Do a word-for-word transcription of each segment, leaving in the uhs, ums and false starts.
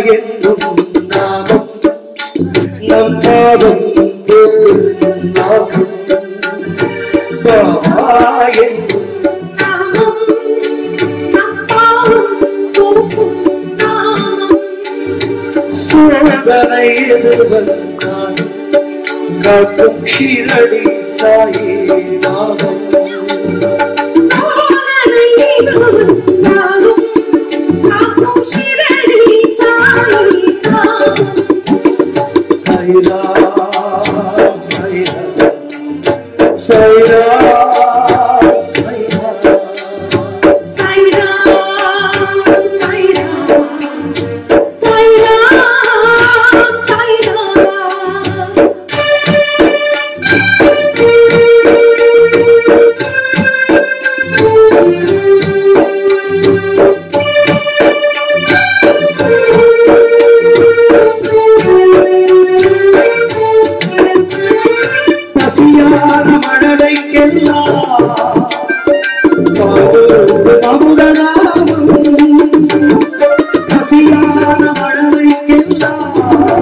என்னும் நாமம் நம் பாதம் போற்றும் நாகம் பாபா என்னும் நாமம் நம் பாதம் போற்றும் நாமம் சோதனை எதிர்வந்தால் காட்டும் ஷீரடி சாயி நாமம் சோதனை எதிர்வந்தாலும் காட்டும் ஷீரடி சாயி நாமம் சாய் ராம் சாய் ராம் சாய் ராம் சாய் ராம் சாய் ராம் சாய் ராம் சாய் ராம் சாய் ராம் பசியான மனதைக்கெல்லாம் அமுதநாமம் பசியான மனதைக்கெல்லாம்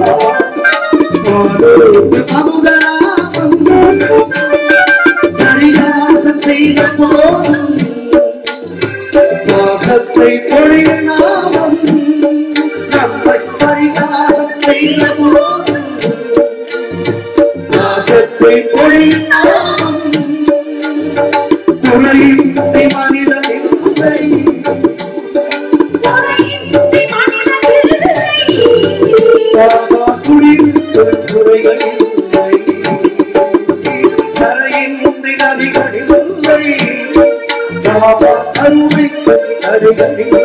அமுதநாமம் பரிகாசம் செய்த போதும் வாசத்தை பொழியும் நாமம் நம்மை பரிகாசம் செய்த போதும் வாசத்தை பொழியும் நாமம் துணையும் மனிதனில்லை பாபா குடித்து துறைகளில்லை கரையின்றி நதிகளில்லை பாபா கருணைக்கு நதிகளில்லை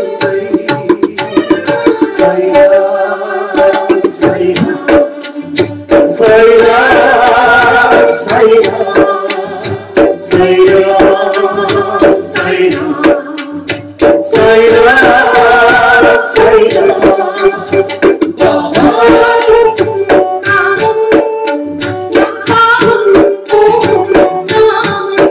சாய் ராம் சாய் ராம் சாய் ராம் சாய் ராம் சாய் ராம் சாய் ராம் சாய் ராம் சாய் ராம் பாபா நாமம் நம் பாதம் போற்றும் நாமம்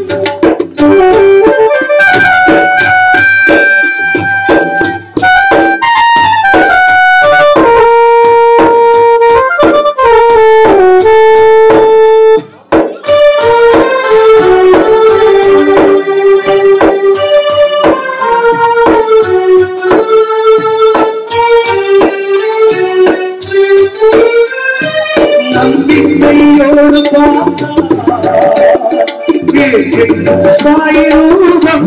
நம்பிக்கையோடு சாயிரூபம்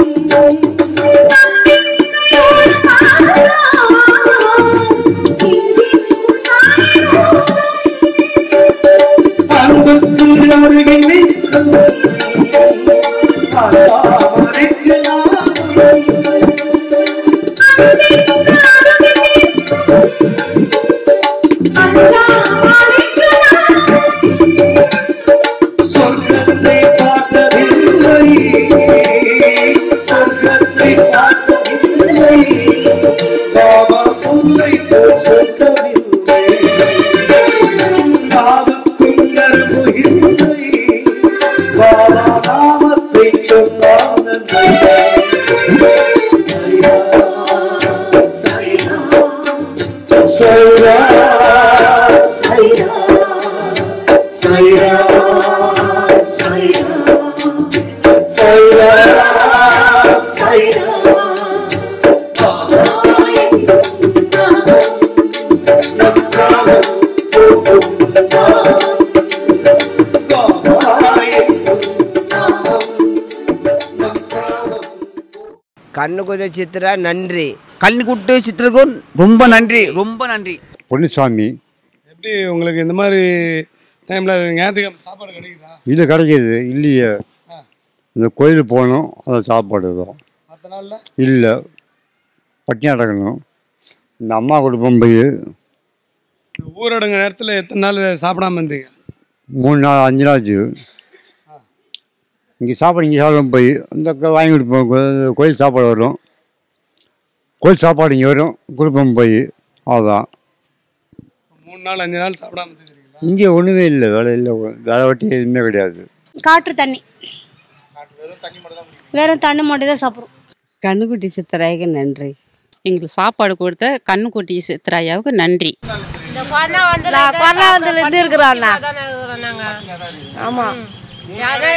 அன்புக்கு அருகில் சொர்க்கத்தை பார்த்ததில்லை சொர்க்கத்தை பார்த்ததில்லை பாபா சொல்லை சொத்தமில்லை நாவுக்கும் கருவு இல்லை பாபா நாமத்தை சொன்னான் சாய் ராம் சாய் ராம் சாய் ராம் சாய் ராம் சாய் ராம் சாய் ராம் சாய் ராம் பாபா நம் காலம் போகும் நாமம் பாபா நாமம் நம் காலம் கண்ணுக்குத சித்ரா நன்றி கண்ணுக்குட்டு சித்திரக்கும் ரொம்ப நன்றி ரொம்ப நன்றி பொன்னுசாமி. எப்படி உங்களுக்கு இந்த மாதிரி டைமில் ஞாயிற்றுக்கிழமை சாப்பாடு கிடைக்குதா? இல்லை கிடைக்கிது இல்லையே. இந்த கோயிலுக்கு போகணும் அதை சாப்பாடு தான் மற்ற நாளில் இல்லை பட்டினி அடக்கணும். இந்த அம்மா குடும்பம் போய் ஊரடங்கு நேரத்தில் எத்தனை நாள் சாப்பிடாம இருந்தீங்க? மூணு நாள் அஞ்சு நாள் ஆச்சு. இங்கே சாப்பாடு இங்கே சாப்பிடும் போய் இந்த வாங்கி கொடுப்போம். கோயில் சாப்பாடு வரும், கோயில் சாப்பாடு இங்கே வரும், கொடுப்போம் போய் அவ்வளோதான். மூணு நாள் அஞ்சு நாள் சாப்பிடாம இருந்துக்கிறீங்களா? இங்கே ஒன்றுமே இல்லை, வேலை இல்லை, வேலை வட்டி எதுவுமே கிடையாது. காற்று தண்ணி வெறும் தண்ணி மட்டும் தான் சாப்பிட்றோம். கண்ணுக்குட்டி சித்தராய்க்கு நன்றி. எங்களுக்கு சாப்பாடு கொடுத்த கண்ணுக்குட்டி சித்ராயாவுக்கு நன்றி. கொரோனா வந்ததுலேருந்து இருக்கிறோம் ஆமாம் யாருன்னா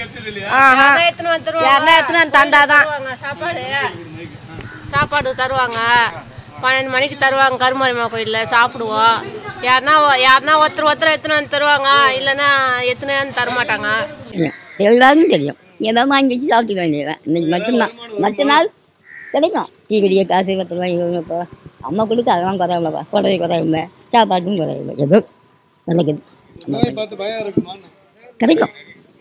எத்தனை தந்தாதான் சாப்பாடு சாப்பாடு தருவாங்க. பன்னெண்டு மணிக்கு தருவாங்க கருமாரியம்மா கோயிலில் சாப்பிடுவோம். யாருன்னா யாருன்னா ஒருத்தர் ஒருத்தர் எத்தனை வந்து தருவாங்க, இல்லைன்னா எத்தனை தரமாட்டாங்க. எல்லாருக்கும் தெரியும். ஏதாவது வாங்கி வச்சு சாப்பிட்டுக்க வேண்டியதான். இன்னைக்கு மட்டும்தான் மற்ற நாள் கிடைக்கும். டீ குடிக்க காசு பத்து ரூபாய் இப்போ அம்மா கொடுக்க அதெல்லாம் குறையில்லப்பா. குறைய குறையில்லை, சாப்பாட்டுக்கும் குறையில்லை, ஏதோ நடக்குது கிடைக்கும்.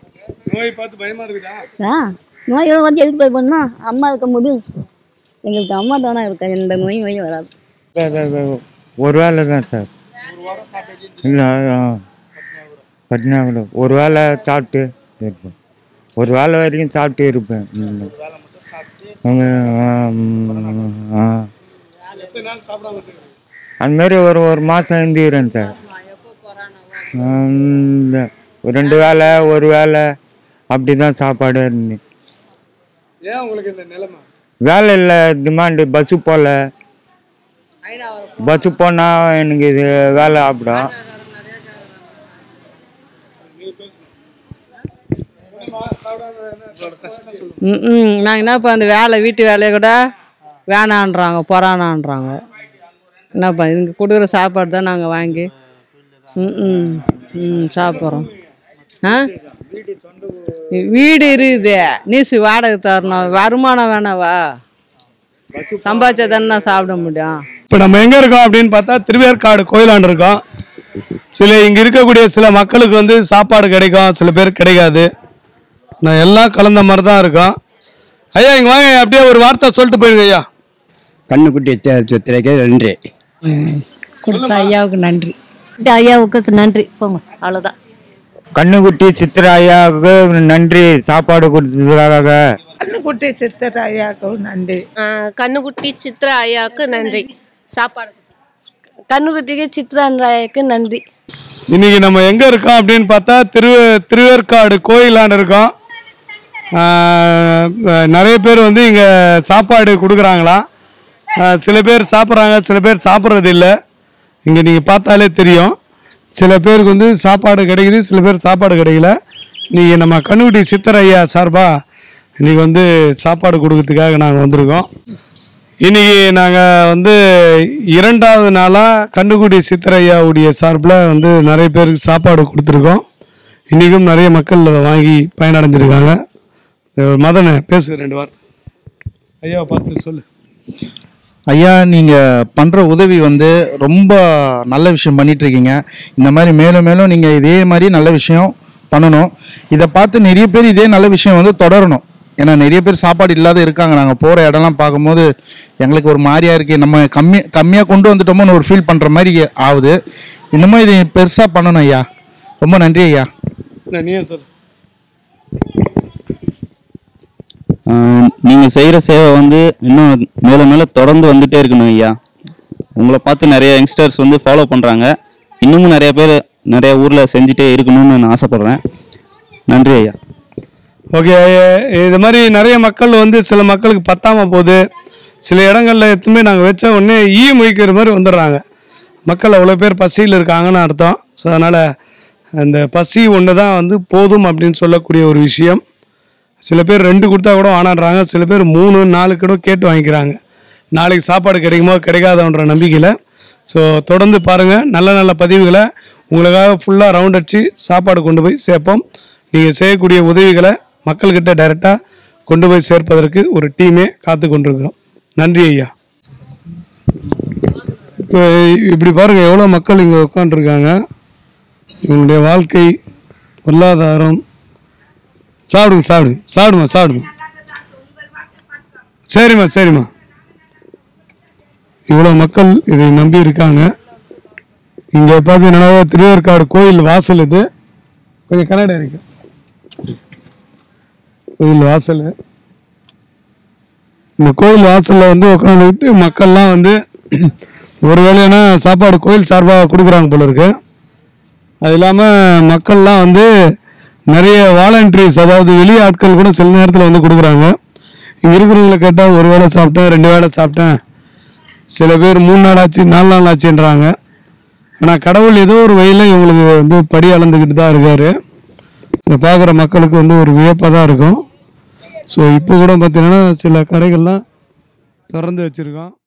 ஆ நோயோட வந்து எதுக்கு போய் பண்ணா அம்மா இருக்கும்போது எங்களுக்கு அம்மா தானே இருக்கா, எந்த நோயும் நோயும் வராது. ஒரு வேலை தான் சார். இல்லை பட்டினா கூட ஒரு வேலை சாப்பிட்டு இருப்பேன். ஒரு வேலை வரைக்கும் சாப்பிட்டே இருப்பேன். அதுமாரி ஒரு ஒரு மாதம் இருந்துக்கிறேன் சார். ஒரு ரெண்டு வேலை ஒரு வேலை அப்படி தான் சாப்பாடு இருந்து. வேலை இல்லை, டிமாண்டு. பஸ்ஸு போகல, பஸ்ஸு போனால் எனக்கு இது வேலை ஆப்பிடும். ம் நாங்கள் என்னப்பா அந்த வேலை வீட்டு வேலையை கூட வேணான்றாங்க, பொறானான்றாங்க. என்னப்பா இதுங்க கொடுக்குற சாப்பாடு தான் நாங்கள் வாங்கி ம் ம் ம் சாப்பிட்றோம். ஆ வீடு இருக்குது, நீசு வாடகை தரணும், வருமானம் வேணாவா? சம்பாதிச்சா தானே சாப்பிட முடியும். இப்போ நம்ம எங்கே இருக்கோம் அப்படின்னு பார்த்தா திருவேற்காடு கோயிலாண்டு இருக்கோம். சில இங்கே இருக்கக்கூடிய சில மக்களுக்கு வந்து சாப்பாடு கிடைக்கும், சில பேர் கிடைக்காது. நான் எல்லாம் கலந்த மாதிரி தான் இருக்கோம். ஐயா இங்கே வாங்க, அப்படியே ஒரு வார்த்தை சொல்லிட்டு போயிருங்க ஐயா. கண்ணுக்குட்டி சித்திரைக்கு நன்றி. கொடுத்த ஐயாவுக்கு நன்றி. ஐயாவுக்கு நன்றி போங்க, அவ்வளோதான். கண்ணுக்குட்டி சித்திராயாவுக்கு நன்றி, சாப்பாடு கொடுத்ததுக்காக. கண்ணுக்குட்டி சித்திரா ஐயாவுக்கு நன்றி. கண்ணுக்குட்டி சித்ரா ஐயாவுக்கு நன்றி. சாப்பாடு கண்ணுக்குட்டிக்கு சித்ரா ஐயாவுக்கு நன்றி. இன்னைக்கு நம்ம எங்கே இருக்கோம் அப்படின்னு பார்த்தா திரு திருவேற்காடு கோயிலாண்டு இருக்கோம். நிறைய பேர் வந்து இங்கே சாப்பாடு கொடுக்குறாங்களா. சில பேர் சாப்பிட்றாங்க, சில பேர் சாப்பிட்றது இல்லை. இங்கே நீங்கள் பார்த்தாலே தெரியும். சில பேருக்கு வந்து சாப்பாடு கிடைக்குது, சில பேர் சாப்பாடு கிடைக்கல. இன்றைக்கி நம்ம கண்ணுக்குட்டி சித்தரையா சார்பாக இன்றைக்கி வந்து சாப்பாடு கொடுக்கறதுக்காக நாங்கள் வந்திருக்கோம். இன்றைக்கி நாங்கள் வந்து இரண்டாவது நாளாக கண்ணுக்குட்டி சித்தரையாவுடைய சார்பில் வந்து நிறைய பேருக்கு சாப்பாடு கொடுத்துருக்கோம். இன்றைக்கும் நிறைய மக்கள் அதை வாங்கி பயனடைஞ்சிருக்காங்க. மதனை பேசு ரெண்டு வார்த்தை. ஐயாவை பார்த்து சொல்லு. ஐயா, நீங்கள் பண்ணுற உதவி வந்து ரொம்ப நல்ல விஷயம் பண்ணிகிட்ருக்கீங்க. இந்த மாதிரி மேலும் மேலும் நீங்கள் இதே மாதிரி நல்ல விஷயம் பண்ணணும். இதை பார்த்து நிறைய பேர் இதே நல்ல விஷயம் வந்து தொடரணும். ஏன்னா நிறைய பேர் சாப்பாடு இல்லாத இருக்காங்க. நாங்கள் போகிற இடம்லாம் பார்க்கும்போது எங்களுக்கு ஒரு மாதிரியாக இருக்குது. நம்ம கம்மி கம்மியாக கொண்டு வந்துட்டோமோன்னு ஒரு ஃபீல் பண்ணுற மாதிரி ஆகுது. இன்னமும் இது பெருசாக பண்ணணும் ஐயா. ரொம்ப நன்றி ஐயா. நீயே சொல்லு. நீங்கள் செய்கிற சேவை வந்து இன்னும் மேலே மேலே தொடர்ந்து வந்துகிட்டே இருக்கணும் ஐயா. உங்களை பார்த்து நிறைய யங்ஸ்டர்ஸ் வந்து ஃபாலோ பண்ணுறாங்க. இன்னமும் நிறைய பேர் நிறைய ஊரில் செஞ்சுட்டே இருக்கணும்னு நான் ஆசைப்பட்றேன். நன்றி ஐயா. ஓகே, இது மாதிரி நிறைய மக்கள் வந்து சில மக்களுக்கு பத்தாமல் போகுது. சில இடங்களில் எத்துமே நாங்கள் வச்ச உடனே ஈ மொய்க்கிற மாதிரி வந்துடுறாங்க. மக்கள் அவ்வளோ பேர் பசியில் இருக்காங்கன்னு அர்த்தம். ஸோ அதனால் அந்த பசி ஒன்று தான் வந்து போதும் அப்படின்னு சொல்லக்கூடிய ஒரு விஷயம். சில பேர் ரெண்டு கொடுத்தா கூட வானாடுறாங்க, சில பேர் மூணு நாலு கூட கேட்டு வாங்கிக்கிறாங்க. நாளைக்கு சாப்பாடு கிடைக்குமோ கிடைக்காதன்ற நம்பிக்கையில். ஸோ தொடர்ந்து பாருங்கள், நல்ல நல்ல பதிவுகளை உங்களுக்காக ஃபுல்லாக ரவுண்ட் அடித்து சாப்பாடு கொண்டு போய் சேர்ப்போம். நீங்கள் செய்யக்கூடிய உதவிகளை மக்கள்கிட்ட டைரெக்டாக கொண்டு போய் சேர்ப்பதற்கு ஒரு டீமே காத்து கொண்டிருக்கிறோம். நன்றி ஐயா. இப்போ இப்படி பாருங்கள், எவ்வளோ மக்கள் இங்கே உட்காந்துருக்காங்க. இவங்களுடைய வாழ்க்கை, பொருளாதாரம். சாப்பிடுங்க சாப்பிடுங்க சாப்பிடுமா சாப்பிடுமா சரிம்மா சரிம்மா. இவ்வளோ மக்கள் இதை நம்பி இருக்காங்க. இங்கே பார்த்தீங்கன்னா திருவேற்காடு கோயில் வாசல். இது கொஞ்சம் கன்னடம் இருக்கு. கோயில் வாசல். இந்த கோயில் வாசலில் வந்து உட்காந்துக்கிட்டு மக்கள்லாம் வந்து ஒரு வேளைனா சாப்பாடு கோயில் சார்பாக கொடுக்குறாங்க போல இருக்கு. அது இல்லாமல் மக்கள்லாம் வந்து நிறைய வாலண்டரிஸ், அதாவது வெளி ஆட்கள் கூட சில நேரத்தில் வந்து கொடுக்குறாங்க. இங்கே இருக்கிறவங்களை கேட்டால் ஒரு வேளை சாப்பிட்டேன், ரெண்டு வேளை சாப்பிட்டேன், சில பேர் மூணு நாள் ஆச்சு நாலு நாள் ஆச்சுன்றாங்க. ஆனால் கடவுள் ஏதோ ஒரு வழியில் இவங்களுக்கு வந்து படி அளந்துக்கிட்டு தான் இருக்கார். இதை பார்க்குற மக்களுக்கு வந்து ஒரு வியப்பாக தான் இருக்கும். ஸோ இப்போ கூட பார்த்தீங்கன்னா சில கடைகள்லாம் திறந்து வச்சுருக்கோம்.